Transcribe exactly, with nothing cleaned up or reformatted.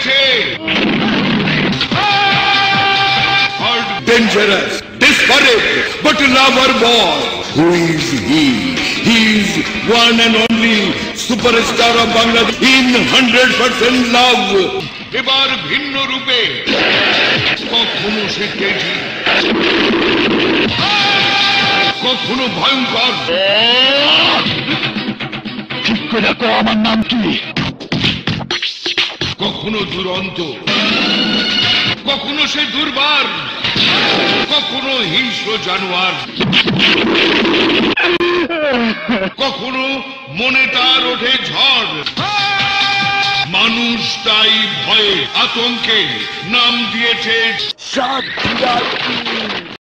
হয়েছে। Dangerous, desperate, but lover boy. Who is he? He is one and only superstar of Bangladesh in hundred percent love. এবার ভিন্ন রূপে কখনো সে তেজি, কখনো ভয়ঙ্কর। ঠিক করে দেখো আমার নাম কি? কখনো দুরন্ত, কখনো সে দুর্বার, কখনো হিংস্র জানোয়ার, কখনো মনে তার ওঠে ঝড়। মানুষ তাই ভয়ে আতঙ্কে নাম দিয়েছে সাত।